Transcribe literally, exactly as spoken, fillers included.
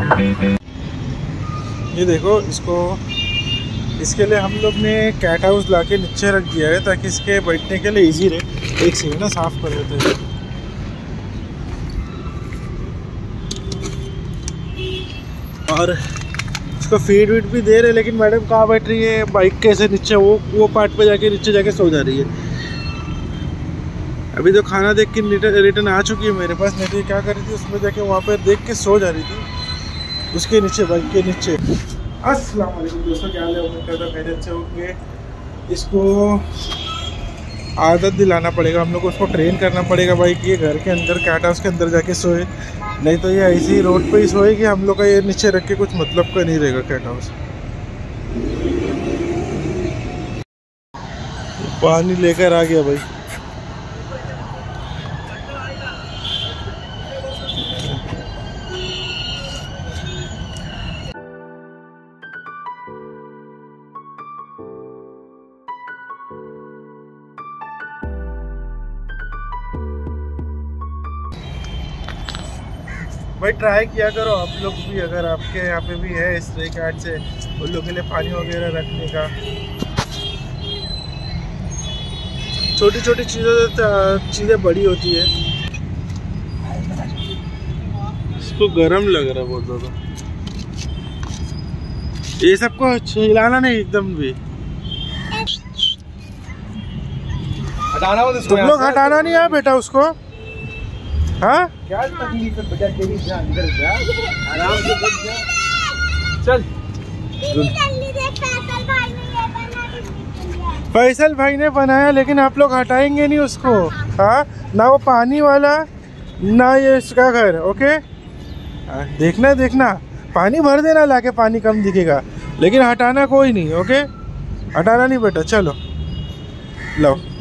ये देखो, इसको इसके लिए हम लोग ने कैट हाउस ला के नीचे रख दिया है ताकि इसके बैठने के लिए इजी रहे। एक सेकंड ना, साफ कर देते हैं। और इसको फीड वीड भी दे रहे, लेकिन मैडम कहाँ बैठ रही है बाइक के ऐसे नीचे, वो वो पार्ट पे जाके नीचे जाके सो जा रही है। अभी तो खाना देख के रिटर्न आ चुकी है मेरे पास, नहीं तो क्या कर रही थी उसमें जाके वहाँ पे देख के सो जा रही थी उसके नीचे, बाइक के नीचे। अस्सलाम वालेकुम दोस्तों, क्या हाल है? उम्मीद करता मेरे अच्छे होंगे। इसको आदत दिलाना पड़ेगा हम लोग को, उसको ट्रेन करना पड़ेगा भाई कि ये घर के अंदर कैट हाउस के अंदर जाके सोए, नहीं तो ये ऐसे ही रोड पे ही सोएगी। हम लोग का ये नीचे रख के कुछ मतलब का नहीं रहेगा कैट हाउस। पानी लेकर आ गया भाई। भाई ट्राई किया करो आप लोग भी, अगर आपके यहाँ पे भी है स्ट्रे कैट से उन लोगों के लिए पानी वगैरह रखने का। छोटी छोटी चीज़ें चीज़ें बड़ी होती है। इसको गरम लग रहा है बहुत ज़्यादा। ये सबको हिलाना नहीं एकदम भी, हटाना तुम लोग हटाना नहीं है बेटा उसको। हाँ क्या तकलीफ है बेटा तेरी, जा अंदर जा, आराम से बैठ जा। चल फैसल भाई ने बनाया, लेकिन आप लोग हटाएंगे नहीं उसको। हाँ, ना वो पानी वाला ना ये इसका घर। ओके, देखना देखना, पानी भर देना लाके, पानी कम दिखेगा, लेकिन हटाना कोई नहीं। ओके, हटाना नहीं बेटा। चलो लो।